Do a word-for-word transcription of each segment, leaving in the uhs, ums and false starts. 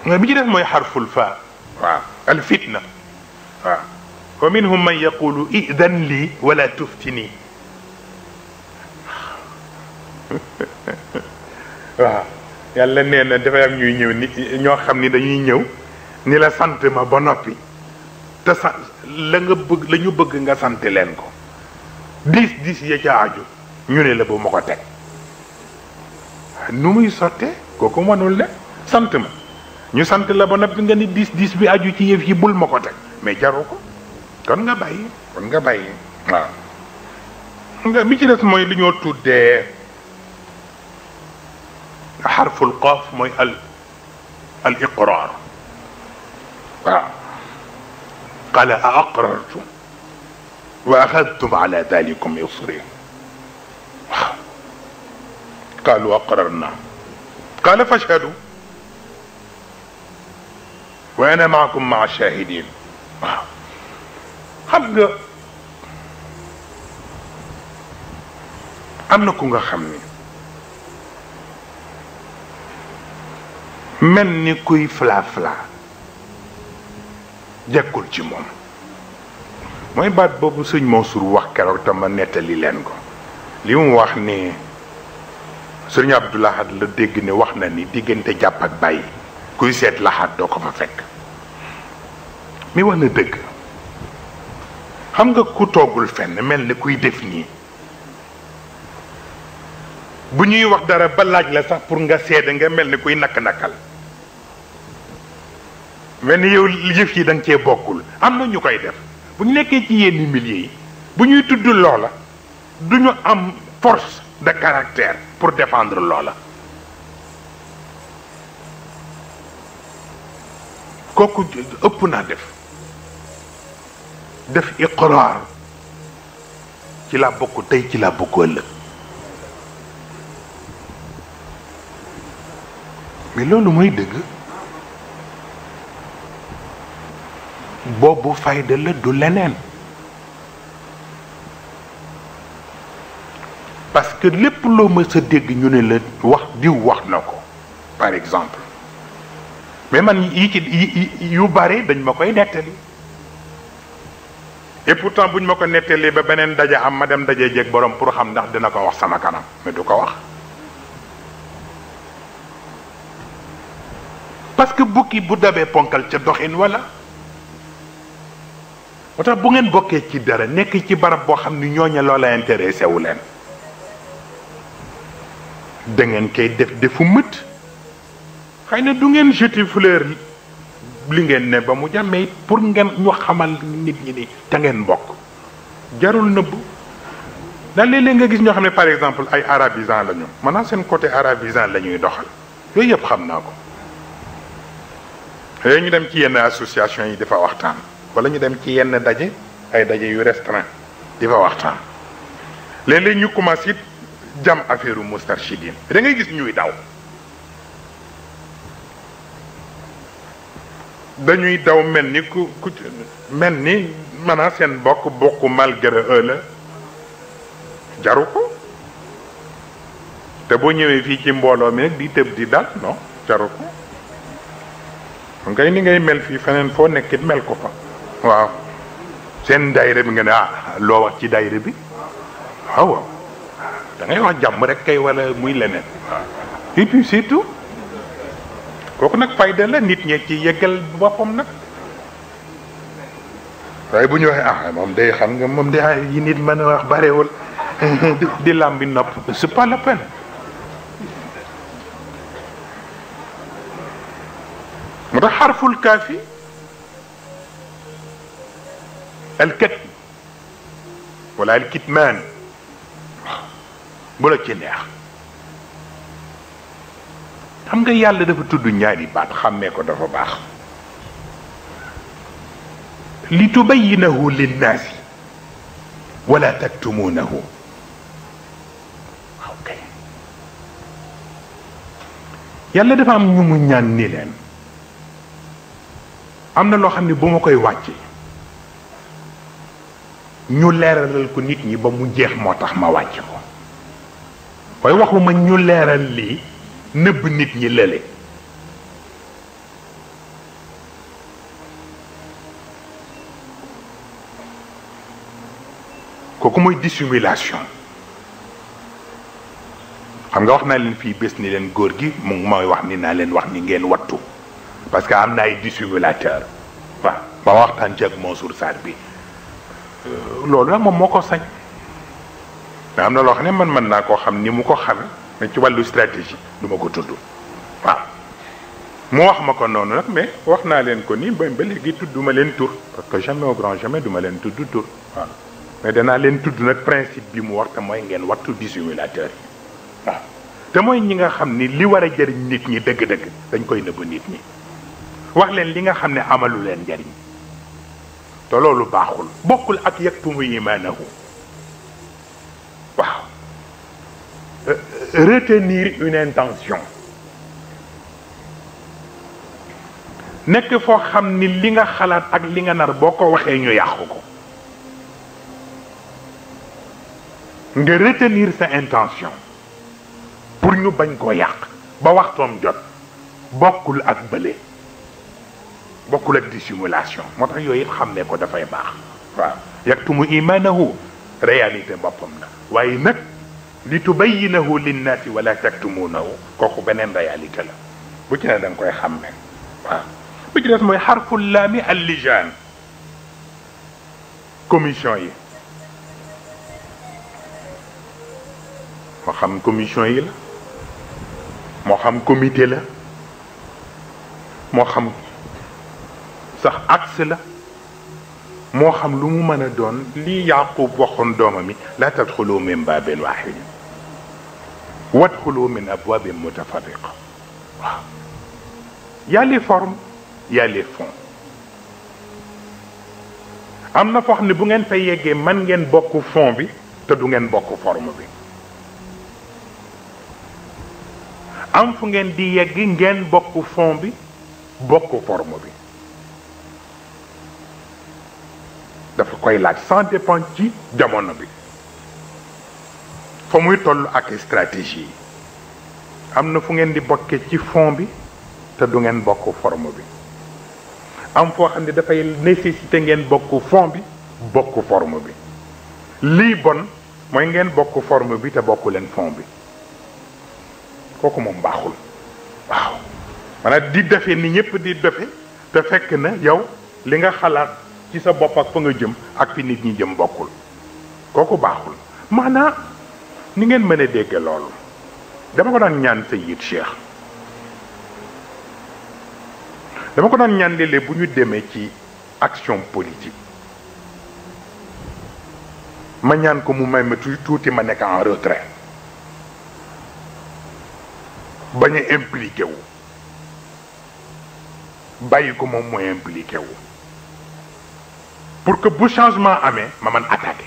nga bi ci def mooy xarful fa waaw al fitna waaw wa minhum man yaqulu idan lii wala tuftini waaw yàlla nee na dafay am ñuy ñëw ni ñoo xam ni dañuy ñëw ni la sant ma ba noppi te sa la nga bëgg la ñu bëgg nga sant leen ko diis diis ya ca aju ñu ne la bu ma ko teg nu muy sotte kooku mënul ne sant ma ñu sant la ba noppi nga ni diis diis bi aju ci yëf yi bul ma ko teg mais jaru ko kon nga bàyyi kon nga bàyyi waaw nga bi ci des mooy li ñoo tuddee xarful qaaf mooy al al iqraar waaw qala a aqrartum wa axadtum ala dalikum isri waaw qaalu aqrarna qala fashhadu wa ana maakum maa shahidin waaw xam nga am na ku nga xam ni mel ni kuy fla fla jekkul ci moom mooy baat boobu sëñ Mansour wax keroog tam ma nettali leen ko li mu wax ni sëñ Abdou Lahad la dégg ne wax na ni diggante jàpp ak bàyyi kuy seet laxaat doo ko fa fekk mi wax na dëgg xam nga ku toogul fenn mel ni kuy def nii bu ñuy wax dara ba laaj la sax pour nga seede nga mel ni kuy nakk-nakkal mel ni yow yëf yi da nga cee bokkul am na ñu koy def bu ñu nekkee ci yenn milieu yi bu ñuy tudd loola du ñu am force de caractère pour défendre loola kooku ëpp naa def def iqraar ci laa bokk tey ci laa bokk ëllëg mais loolu mooy dëgg boobu fayda la du leneen parce que lépp loo mës a dégg ñu ne la wax diw wax na ko par exemple mais man yi ci yu bare dañ ma koy nettali et pourtant buñ ma ko nettalee ba beneen daje am ma dem daje jeeg borom pour xam ndax dina ko wax sama kanam mais du ko wax parce que bukki bu dabee ponkal ca doxin wala moo tax bu ngeen bokkee ci dara nekk ci barab boo xam ni ñooña loola intéressé wu leen da ngeen koy def defu mët xëy na du ngeen jeter fleur li ngeen ne ba mu jàmmee pour ngeen ñu xamal nit ñi ni te ngeen bokk jarul nëbb ndax léeg-léeg nga gis ñoo xam ne par exemple ay arabisants la ñu maanaam seen côté arabisant la ñuy doxal yooyu yëpp xam naa ko yooyu ñu dem ci yenn association yi dafa waxtaan wala ñu dem ci yenn daje ay daje yu restreint di fa waxtaan léeg-léeg ñu commencé it jam affaire u Moustarchidine da ngay gis ñuy daw dañuy daw mel ni ku ku mel ni maanaam seen bokk bokk malgré eux la jaru ko te boo ñëwee fii ci mbooloo mi nag di tëb di dal non jaru ko ngay ni ngay mel fii feneen foo nekkit mel ko fa waaw seen daayira bi nga ne ah loo wax ci daayira bi waaw waaw da ngay wax jàmm rek kay wala muy leneen waaw et puis c'est tout kooku nag fayda la nit ñee ci yeggal boppam nag waaye bu ñu waxee ah moom day xam nga moom day yi nit mën a wax barewul di làmbi nopp c'est pas la peine moo tax xarful kaafi alkat wala alkitmaan bu la ci neex xam nga yàlla dafa tudd ñaari baat xàmmee ko dafa baax li tubayyinahu linnaasi wala taktumuunahu ok yàlla dafa am ñu mu ñaan ni leen am na loo xam ne bu ma koy wàcce ñu leeralal ko nit ñi ba mu jeex moo tax ma wàcc ko waaye waxuma ñu leeral lii nëbb nit ñi lële kooku mooy dissimulation. xam nga wax naa leen fii bés ni leen góor gi mu ngi mooy wax ni naa leen wax ni ngeen wattu parce que am na ay dissimulateur waaw ba waxtaan ci ak Mansour Sarr bi loolu nag moom moo ko sañ mais am na loo xam ne man mën naa koo xam ni mu ko xame mais ci wàllu stratégie du ma ko tudd waaw mu wax ma ko noonu nag mais wax naa leen ko nii ba ba léegi tudduma leen tur parce que jamais au grand jamais duma leen tudd tur waaw mais danaa leen tudd nag principe bi mu war te mooy ngeen wattu dissimulateur yi waaw te mooy ñi nga xam ni li war a jëriñ nit ñi dëgg-dëgg dañ koy nëbb nit ñi wax leen li nga xam ne amalu leen njariñ te loolu baaxul bokkul ak yaktumu imaanahu waaw retenir une intention nekk foo xam ni li nga xalaat ak li nga nar boo ko waxee ñu yàqu ko nga retenir sa intention pour ñu bañ koo yàq ba waxtoom jot bokkul ak bële bokkul ak dissimulation moo tax yooyu it xam ne ko dafay baax waaw yaktumu imaanahu réalité boppam la waaye nag li tubayyinahu linnaasi wala taktumuunahu kooku beneen réalité la bu ci ne da nga koy xam ne waaw bu ci des mooy xarfu laami allijaan commission yi moo xam commission yi la moo xam comité la moo xam sax axe la moo xam lu mu mën a doon lii Yaqub waxoon doomam mi la tadxulu min baabin waahid wadxulu min abwaabin mutafarriqa waaw y a les formes y a les fonds am na foo xam ne bu ngeen fay yeggee man ngeen bokk fond bi te du ngeen bokk forme bi am fu ngeen di yegg ngeen bokk fond bi bokk forme bi dafa koy laaj sans dépendre ci jamono bi fa muy toll ak stratégie yi am na fu ngeen di bokkee ci fond bi te du ngeen bokk forme bi am foo xam ne dafay nécessité ngeen bokk fond bi bokk forme bi lii bon mooy ngeen bokk forme bi te bokku leen fond bi kooku moom baaxul waaw maanaam di defe ni ñëpp di defe te fekk na yow li nga xalaat ci sa bopp ak fa nga jëm ak fi nit ñi jëm bokkul kooku baaxul maanaam ni ngeen mën a dégge loolu dama ko daan ñaan Seyid Cheikh dama ko daan ñaan léeg-léeg bu ñu demee ci action politique ma ñaan ko mu may ma tuuti ma nekk en retrait bañ a impliqué wu bàyyi ko moom mooy impliqué wu pour que bu changement amee ma man attaqué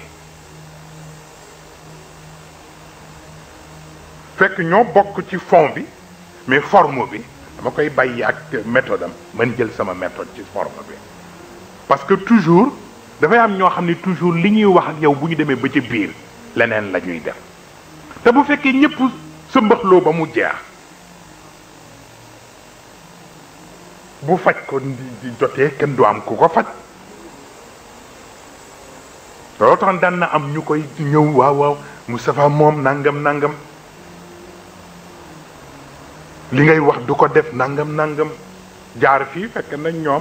fekk ñoo bokk ci fond bi mais forme bi dama koy bàyyi ak méthode am man jël sama méthode ci forme bi parce que toujours dafay am ñoo xam ne toujours li ñuy wax ak yow bu ñu demee ba ci biir leneen la ñuy def te bu fekkee ñëpp sa mbaxloo ba mu jeex bu faj ko di jotee kenn du am ku ko faj loolu tax daan na am ñu koy ñëw waaw waaw Moustapha moom nangam nangam li ngay wax du ko def nangam nangam jaar fii fekk na ñoom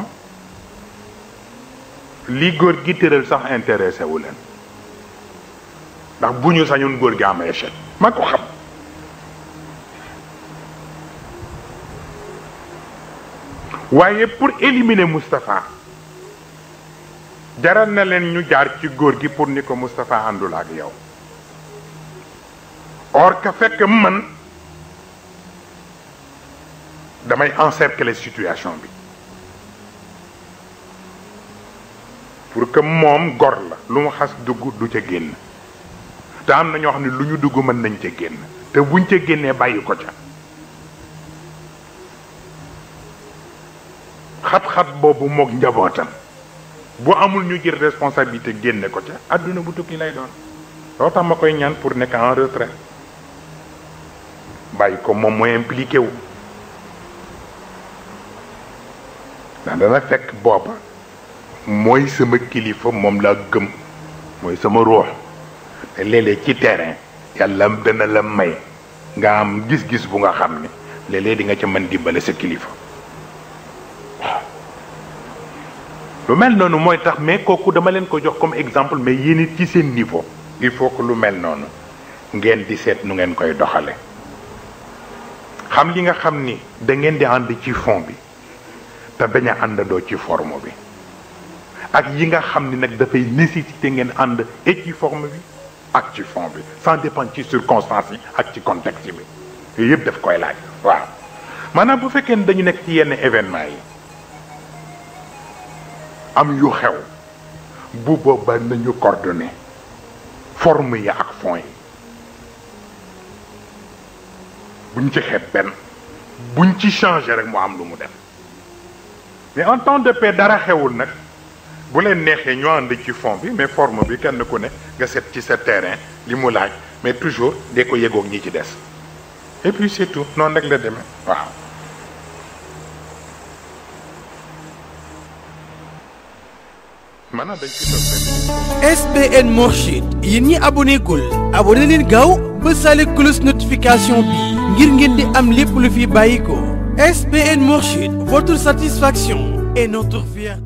li góor gi tëral sax intéressé wu leen ndax bu ñu sañoon góor gi am échec ma ko xam waaye pour éliminer Moustapha jaral na leen ñu jaar ci góor gi pour ni ko Moustapha àndul ak yow or que fekk man damay encercler situation bi pour que moom gor la lu mu xas dugg du ca génn te am na ñoo xam ne lu ñu dugg mën nañ ca génn te buñ ca génnee bàyyi ko ca xat-xat boobu moog njabootam bu amul ñu jël responsabilité génne ko ca àdduna bu tukki lay doon loo tax ma koy ñaan pour nekk en retrait bàyyi ko moom mooy impliqué wu ndax dana fekk booba mooy sama kilifa moom laa gëm mooy sama ruux léeg-léeg ci terrain yàlla dana la may nga am gis-gis bu nga xam ni léeg-léeg di nga ca mën dimbale sa kilifa waaw lu mel noonu mooy tax mais kooku dama leen ko jox comme exemple mais yéen it ci seen niveau il faut que lu mel noonu ngeen di seet nu ngeen koy doxale xam li nga xam ni da ngeen di ànd ci fond bi te bañ a àndandoo ci forme bi ak yi nga xam ni nag dafay nécessité ngeen ànd et ci forme bi ak ci fond bi ça dépend ci circonstances yi ak ci contexte bi yooyu yëpp daf koy laaj waaw maanaam bu fekkee ne dañu nekk ci yenn événement yi am yu xew bu boobaa nañu coordonné forme yi ak fond yi buñ ci xeeb benn buñ ci changé rek mu am lu mu def mais en temps de paix dara xewul nag bu leen neexee ñu ànd ci fond bi mais forme bi kenn ku ne nga set ci sa terrain li mu laaj mais toujours dee ko yëgoog ñi ci des et puis c'est tout noonu rek la demee waaw. maanaam dañ ci toog S B N Mourchid yéen ñi abonné gul abonné leen gaaw ba sale cloche notification bi ngir ngeen di am lépp lu fi bàyyi ko S B N Mourchid, votre satisfaction est notre fierté.